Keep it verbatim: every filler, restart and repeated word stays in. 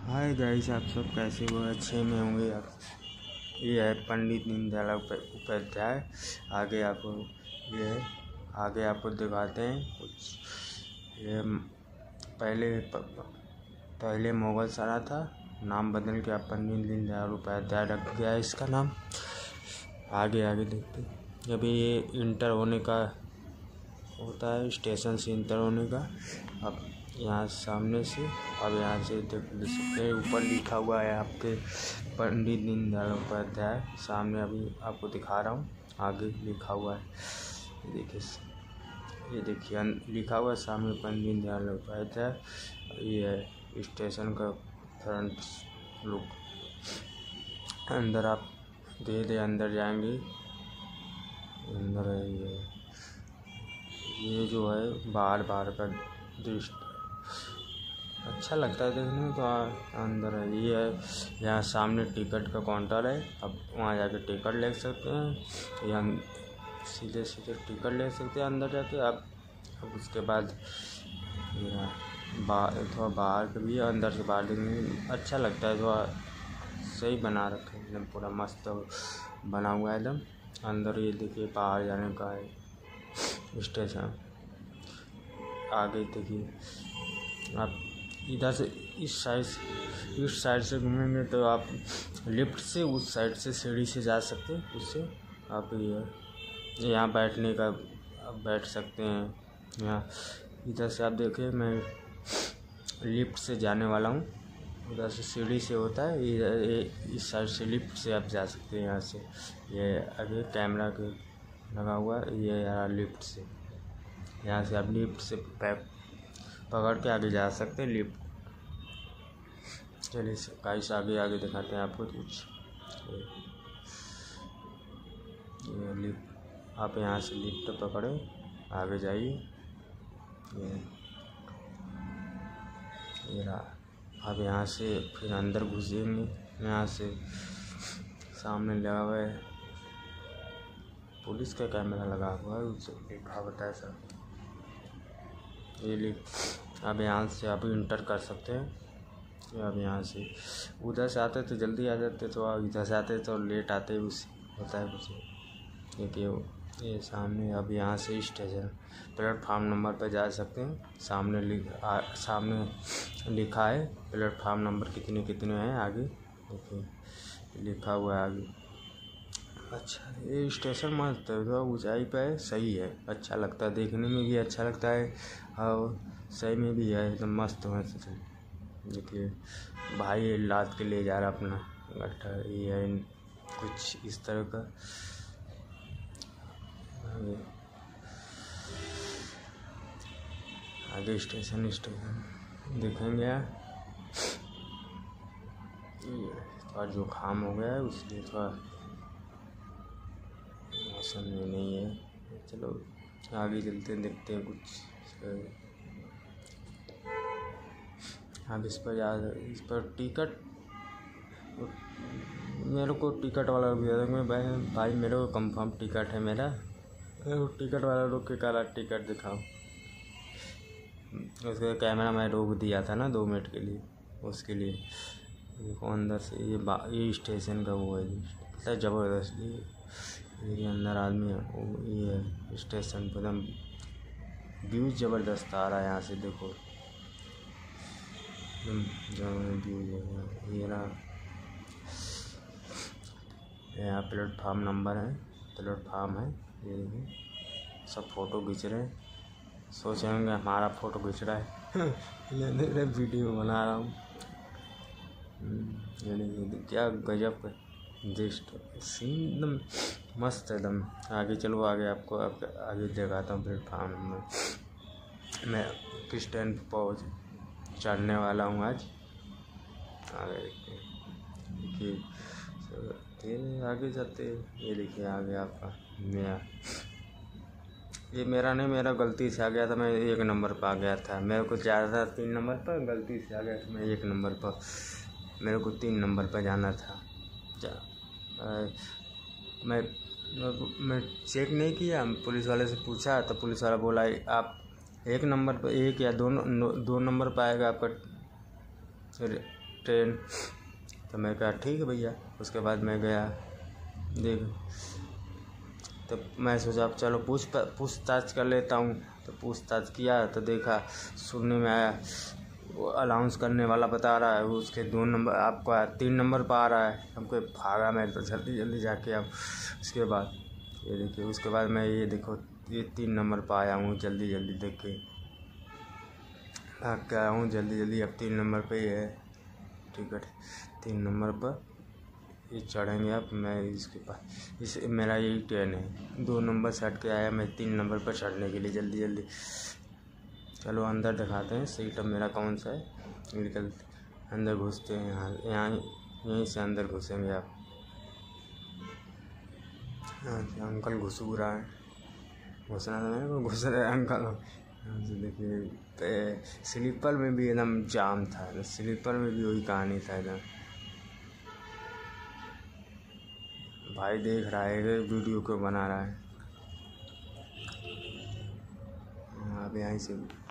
Hi guys, आप सब कैसे हो? अच्छे में होंगे आप। ये है पंडित दीनदयाल उपाध्याय। आगे आपको ये है आगे आपको दिखाते हैं कुछ। ये पहले पहले मुगल सराय था, नाम बदल के आप पंडित दीनदयाल उपाध्याय रख गया है इसका नाम। आगे आगे देखते हैं। अभी ये इंटर होने का होता है, स्टेशन से इंटर होने का। अब यहाँ सामने से अब यहाँ से देख सकते हैं, ऊपर लिखा हुआ है आपके पंडित दीनदयाल उपाध्याय। सामने अभी आपको दिखा रहा हूँ, आगे लिखा हुआ है। ये देखिए ये देखिए लिखा हुआ है सामने पंडित दीनदयाल उपाध्याय। ये है स्टेशन का फ्रंट लुक। अंदर आप धीरे धीरे अंदर जाएंगे। अंदर है ये ये जो है बाहर बाहर का दृश्य अच्छा लगता है देखने में। तो अंदर है ये है यहाँ सामने टिकट का काउंटर है। अब वहाँ जाके टिकट ले सकते हैं, या सीधे सीधे टिकट ले सकते हैं अंदर जाके आप। अब उसके बाद बाहर थोड़ा बाहर के भी अंदर से बाहर देखने में अच्छा लगता है। थोड़ा सही बना रखे एकदम, पूरा मस्त बना हुआ है एकदम। अंदर ये देखिए बाहर जाने का है स्टेशन। आगे देखिए आप इधर से इस साइड इस साइड से घूमेंगे तो आप लिफ्ट से उस साइड से सीढ़ी से जा सकते हैं। उससे आप ये यहाँ बैठने का आप बैठ सकते हैं। यहाँ इधर से आप देखिए मैं लिफ्ट से जाने वाला हूँ। उधर से सीढ़ी से होता है, इधर इस साइड से लिफ्ट से आप जा सकते हैं। यहाँ से ये आगे कैमरा के लगा हुआ है, ये यार लिफ्ट से यहाँ से आप लिफ्ट से पैक पकड़ के आगे जा सकते हैं लिफ्ट। चलिए गाइस आगे आगे दिखाते हैं आपको कुछ। ये लिफ्ट आप यहाँ से लिफ्ट पकड़े आगे जाइए। ये ये रहा। अब यहाँ से फिर अंदर घुसेंगे। यहाँ से सामने लगा हुआ है पुलिस का कैमरा लगा हुआ है, उससे लिखा होता है सर। ये लिफ्ट अब यहाँ से आप इंटर कर सकते हैं। अब यहाँ से उधर से आते तो जल्दी आ जाते, तो आप इधर से आते तो लेट आते उस होता है कुछ। देखिए ये सामने अब यहाँ से स्टेशन प्लेटफार्म नंबर पर जा सकते हैं। सामने लिख सामने लिखा है प्लेटफार्म नंबर कितने कितने हैं आगे देखिए लिखा हुआ है आगे। अच्छा ये स्टेशन मस्त है, थोड़ा ऊंचाई पे है, सही है, अच्छा लगता है देखने में भी अच्छा लगता है और सही में भी है एकदम मस्त मस्त। देखिए भाई लाद के ले जा रहा अपना गट्ठा। ये है कुछ इस तरह का। आगे स्टेशन स्टेशन देखेंगे। थोड़ा जुकाम हो गया है इसलिए थोड़ा मौसम में नहीं है। चलो आगे चलते हैं, देखते हैं कुछ। अब इस पर जा इस पर टिकट मेरे को टिकट वाला भी मैं भाई भाई मेरे को कंफर्म टिकट है मेरा। टिकट वाला रोक के कहा टिकट दिखाओ। उसका कैमरा मैं रोक दिया था ना दो मिनट के लिए, उसके लिए देखो अंदर से ये ये स्टेशन का वो है इतना ज़बरदस्त। ये अंदर आदमी है, ये स्टेशन पर एकदम व्यू ज़बरदस्त आ रहा है यहाँ से देखो एकदम व्यू। ये रहा यहाँ प्लेटफार्म नंबर है, प्लेटफार्म है। ये देखिए सब फ़ोटो खींच रहे हैं, सोच रहे होंगे हमारा फ़ोटो खींच रहा है। ये वीडियो बना रहा हूँ। ये देखिए क्या गजब का जस्ट सीन एकदम मस्त एकदम। आगे चलो आगे आपको आगे दिखाता हूँ प्लेटफार्म नंबर। मैं किस ट्रेन पर पहुँच चढ़ने वाला हूँ आज। आगे देखिए धीरे आगे जाते। ये देखिए आगे आपका मेरा ये मेरा नहीं मेरा गलती से आ गया था। मैं एक नंबर पर आ गया था, मेरे को जाना था तीन नंबर पर, गलती से आ गया था मैं एक नंबर पर। मेरे को तीन नंबर पर जाना था। मैं मैं चेक नहीं किया, पुलिस वाले से पूछा तो पुलिस वाला बोला आप एक नंबर पर एक या दो दो नंबर पर आएगा आपका ट्रेन। तो मैं कहा ठीक है भैया। उसके बाद मैं गया देख, तो मैं सोचा अब चलो पूछ पूछताछ कर लेता हूँ। तो पूछताछ किया तो देखा, सुनने में आया वो अलाउंस करने वाला बता रहा है वो उसके दो नंबर, आपका तीन नंबर पर आ रहा है। हमको भागा मैं तो जल्दी जल्दी जाके। अब उसके बाद ये देखिए, उसके बाद मैं ये देखो ये तीन नंबर पर आया हूँ, जल्दी जल्दी देख के भाग के आया हूँ जल्दी जल्दी। अब तीन नंबर पे ही है टिकट, तीन नंबर पर ये चढ़ेंगे। अब मैं इसके पास इस मेरा यही ट्रेन है, दो नंबर से हट के आया मैं तीन नंबर पर चढ़ने के लिए जल्दी जल्दी। चलो अंदर दिखाते हैं सीट अब मेरा कौन सा है। निकल अंदर घुसते हैं, यहाँ यहाँ यहीं से अंदर घुसेंगे। आप अंकल घुस रहा है, घुसना था मेरे को, घुस रहे अंकल। देखिए स्लीपर में भी एकदम जाम था, स्लीपर में भी वही कहानी था एकदम। भाई देख रहा है वीडियो को बना रहा है। अब यहाँ से